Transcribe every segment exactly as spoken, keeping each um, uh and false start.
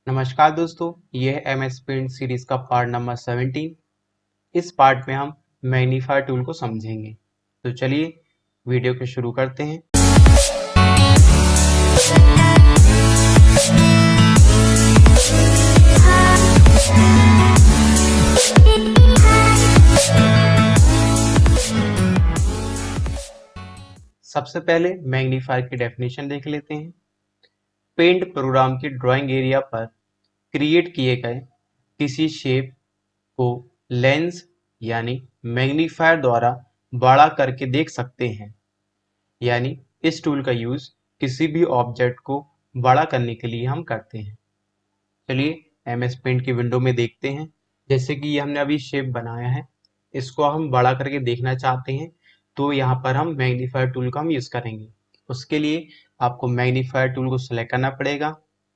नमस्कार दोस्तों, ये है एम एस पेंट सीरीज का पार्ट नंबर सेवनटीन। इस पार्ट में हम मैग्नीफायर टूल को समझेंगे। तो चलिए वीडियो को शुरू करते हैं। सबसे पहले मैग्नीफायर की डेफिनेशन देख लेते हैं। पेंट प्रोग्राम की ड्राइंग एरिया पर क्रिएट किए गए किसी शेप को लेंस यानी मैग्नीफायर द्वारा बड़ा करके देख सकते हैं। यानी इस टूल का यूज किसी भी ऑब्जेक्ट को बड़ा करने के लिए हम करते हैं। चलिए एम एस पेंट की विंडो में देखते हैं। जैसे कि ये हमने अभी शेप बनाया है, इसको हम बड़ा करके देखना चाहते हैं तो यहाँ पर हम मैग्नीफायर टूल का हम यूज करेंगे। उसके लिए आपको मैग्नीफायर टूल को सिलेक्ट करना पड़ेगा।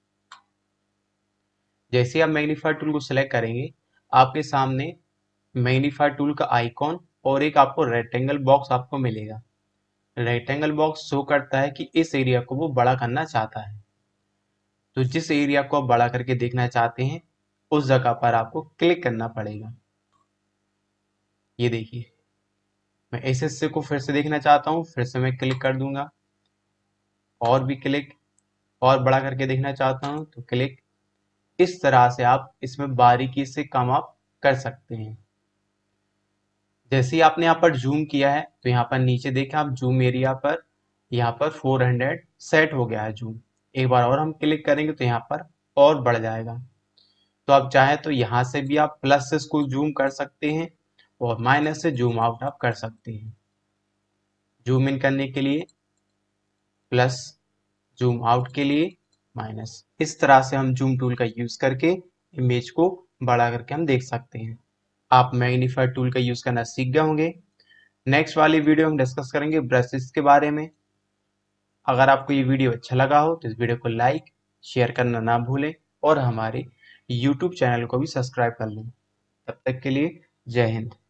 जैसे आप मैग्नीफायर टूल को सिलेक्ट करेंगे, आपके सामने मैग्नीफायर टूल का आइकॉन और एक आपको रेक्टेंगल बॉक्स आपको मिलेगा। रेक्टेंगल बॉक्स शो करता है कि इस एरिया को वो बड़ा करना चाहता है। तो जिस एरिया को आप बड़ा करके देखना चाहते हैं उस जगह पर आपको क्लिक करना पड़ेगा। ये देखिए, मैं इस हिस्से को फिर से देखना चाहता हूँ, फिर से मैं क्लिक कर दूंगा और भी क्लिक, और बड़ा करके देखना चाहता हूँ तो क्लिक। इस तरह से आप इसमें बारीकी से काम आप कर सकते हैं। जैसे ही आपने यहाँ पर जूम किया है तो यहाँ पर नीचे देखें आप जूम एरिया पर, यहाँ पर फोर हंड्रेड सेट हो गया है जूम। एक बार और हम क्लिक करेंगे तो यहाँ पर और बढ़ जाएगा। तो आप चाहें तो यहाँ से भी आप प्लस से इसको जूम कर सकते हैं और माइनस से जूम आउट आप कर सकते हैं। जूम इन करने के लिए प्लस, जूम आउट के लिए माइनस। इस तरह से हम जूम टूल का यूज करके इमेज को बड़ा करके हम देख सकते हैं। आप मैग्नीफायर टूल का यूज करना सीख गए होंगे। नेक्स्ट वाली वीडियो हम डिस्कस करेंगे ब्रशेस के बारे में। अगर आपको ये वीडियो अच्छा लगा हो तो इस वीडियो को लाइक शेयर करना ना भूलें और हमारे यूट्यूब चैनल को भी सब्सक्राइब कर लें। तब तक के लिए जय हिंद।